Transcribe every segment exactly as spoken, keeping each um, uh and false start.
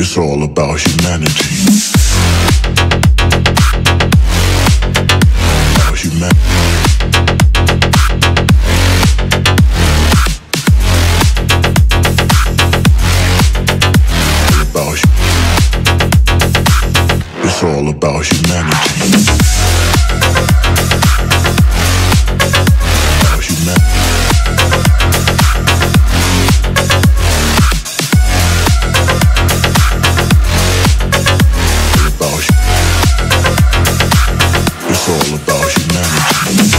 It's all about humanity. About humanity. It's all about humanity. About humanity. It's all about humanity.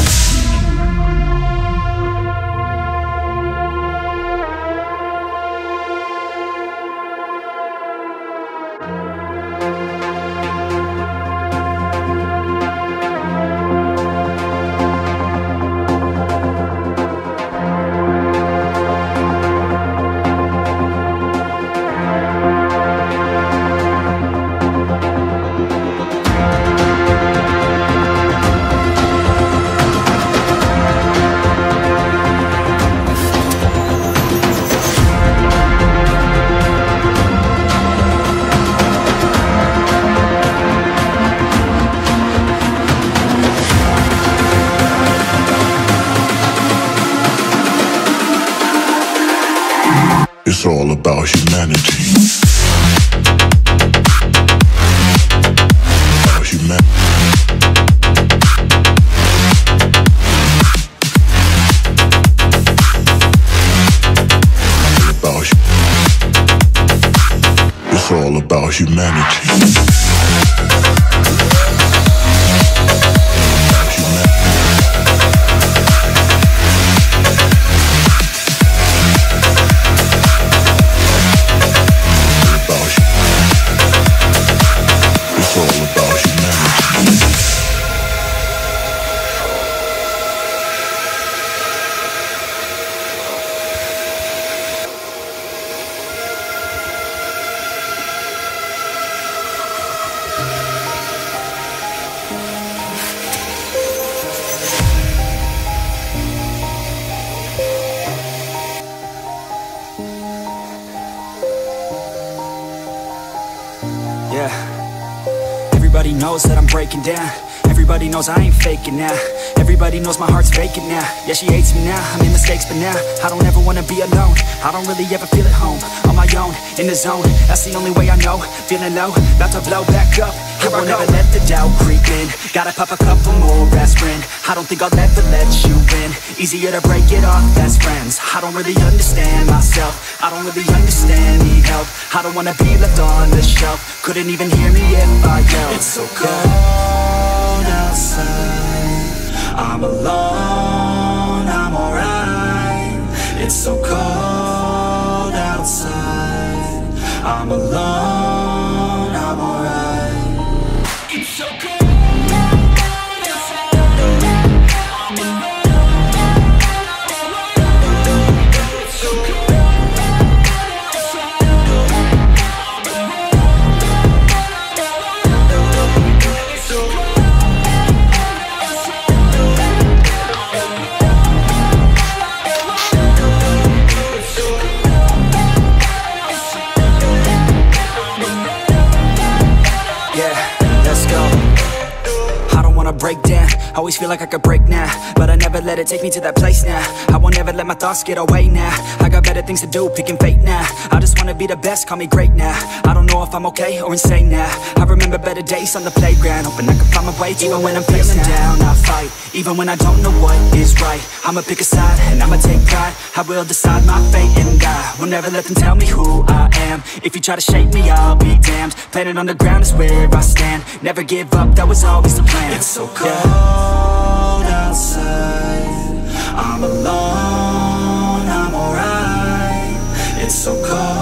It's all about humanity. About humanity. About hu- It's all about humanity. Yeah, everybody knows that I'm breaking down. Everybody knows I ain't faking now. Everybody knows my heart's vacant now. Yeah, she hates me now, I made mistakes but now I don't ever wanna be alone. I don't really ever feel at home. On my own, in the zone, that's the only way I know. Feeling low, about to blow back up. Here I won't ever let the doubt creep in. Gotta pop a couple more aspirin. I don't think I'll ever let you in. Easier to break it off best friends. I don't really understand myself. I don't really understand, need help. I don't wanna be left on the shelf. Couldn't even hear me if I yelled. It's so cold outside, I'm alone, I'm alright. It's so cold outside, I'm alone, I'm alright. It's so cold. Break down, always feel like I could break now, but I never let it take me to that place now. I won't ever let my thoughts get away now. I got better things to do, picking fate now. I just wanna be the best, call me great now. I don't know if I'm okay or insane now. I remember better days on the playground, hoping I can find my way to even when I'm feeling down, I fight, even when I don't know what is right. I'ma pick a side, and I'ma take pride. I will decide my fate and die. Will never let them tell me who I am. If you try to shake me, I'll be damned. Planet on the ground is where I stand. Never give up, that was always the plan. It's so cold outside, I'm alone, I'm alright. It's so cold